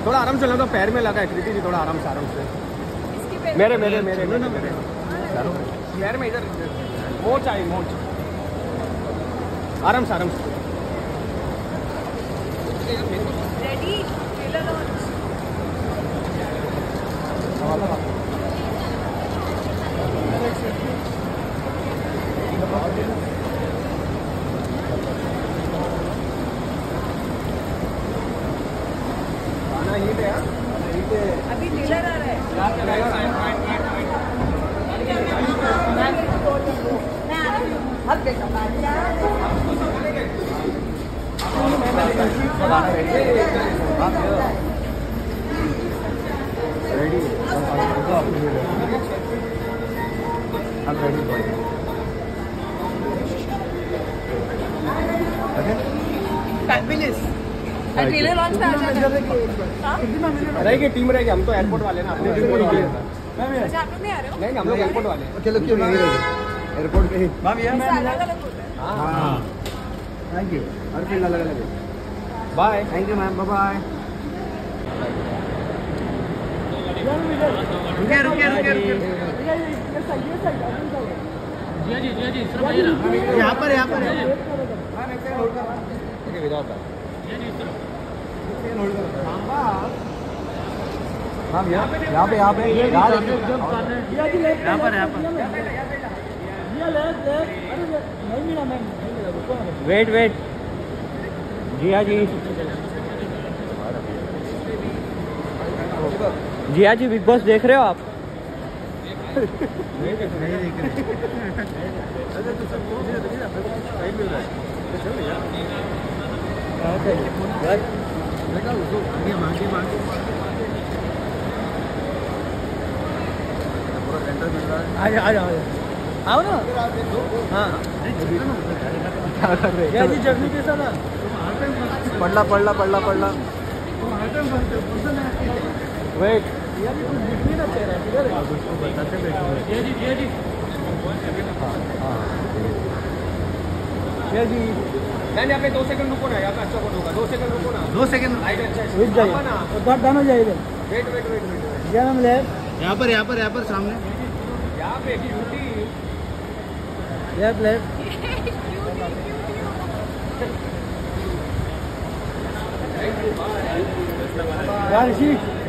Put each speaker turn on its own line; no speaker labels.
थोड़ा आराम से लो, तो पैर में लगा है कृति जी, थोड़ा आराम से मेरे मेरे मेरे मेरे मेरे पैर में इधर मोच आई मोच, आराम से
रेडी ट्रेलर लॉन्च।
खाना ये पे
अभी ट्रेलर आ रहा है।
Ready I'm ready for you. Okay?
Fabulous. Trailer launch पे आ जाना।
रहेगी टीम रहेगी, हम तो एयरपोर्ट वाले ना, अपने टीम को
अच्छा आप लोग नहीं आ रहे हो?
नहीं हम लोग एयरपोर्ट वाले हैं।
चलो क्यों नहीं रहेगी एयरपोर्ट पे ही।
ऐसा अलग-अलग होता है।
हाँ थैंक यू। हर फील्ड अलग अलग है।
Bye.
Thank you ma'am, bye bye. रुके रुके रुके यहाँ पर
ओके विदाउट
हाँ यहाँ पे
वेट जिया जी बिग बॉस देख रहे हो आप?
नहीं देख
आओ ना। हाँ जर्नी कैसा ना
पढ़ला
वेट नहीं आपने 2 सेकंड रुको ना, यहाँ पे अच्छा फोटो होगा। 2 सेकंड रुको ना,
2 सेकंड
रुक जाइए ना, उधर डालो जाइए। वेट
यहाँ पर सामने
यहाँ पे क्यूटी
क्यूटी।
यार